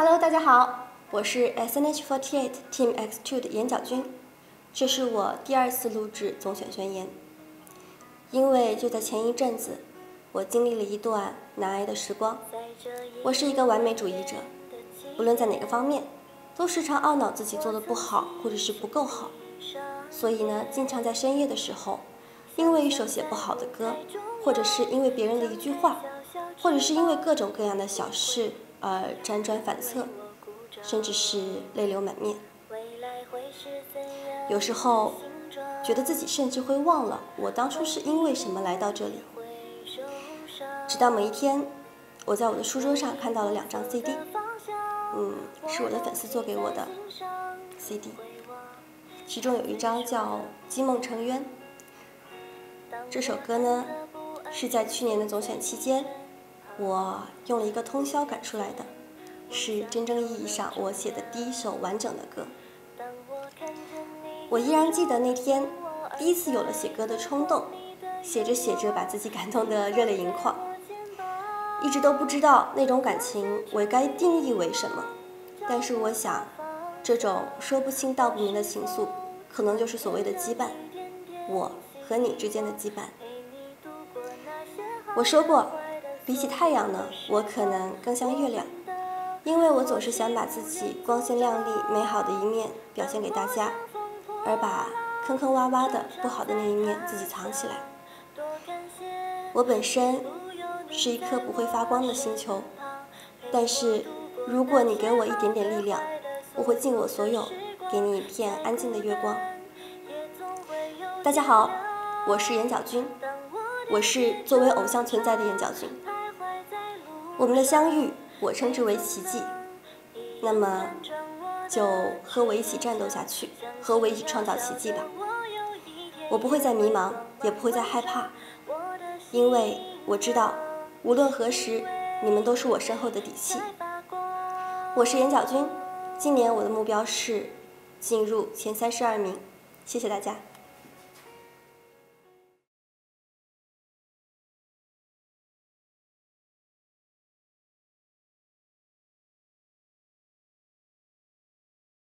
Hello， 大家好，我是 SNH48 Team X2 的眼角君，这是我第2次录制总选宣言。因为就在前一阵子，我经历了一段难挨的时光。我是一个完美主义者，无论在哪个方面，都时常懊恼自己做得不好，或者是不够好。所以呢，经常在深夜的时候，因为一首写不好的歌，或者是因为别人的一句话，或者是因为各种各样的小事而辗转反侧，甚至是泪流满面。有时候觉得自己甚至会忘了我当初是因为什么来到这里。直到某一天，我在我的书桌上看到了2张 CD， 是我的粉丝做给我的 CD， 其中有一张叫《积梦成渊》。这首歌呢，是在去年的总选期间，我用了一个通宵赶出来的，是真正意义上我写的第1首完整的歌。我依然记得那天第一次有了写歌的冲动，写着写着把自己感动得热泪盈眶，一直都不知道那种感情我该定义为什么，但是我想，这种说不清道不明的情愫，可能就是所谓的羁绊，我和你之间的羁绊。我说过，比起太阳呢，我可能更像月亮，因为我总是想把自己光鲜亮丽、美好的一面表现给大家，而把坑坑洼洼的不好的那一面自己藏起来。我本身是一颗不会发光的星球，但是如果你给我一点点力量，我会尽我所有给你一片安静的月光。大家好，我是眼角君，我是作为偶像存在的眼角君。我们的相遇，我称之为奇迹。那么，就和我一起战斗下去，和我一起创造奇迹吧。我不会再迷茫，也不会再害怕，因为我知道，无论何时，你们都是我身后的底气。我是眼角君，今年我的目标是进入前32名。谢谢大家。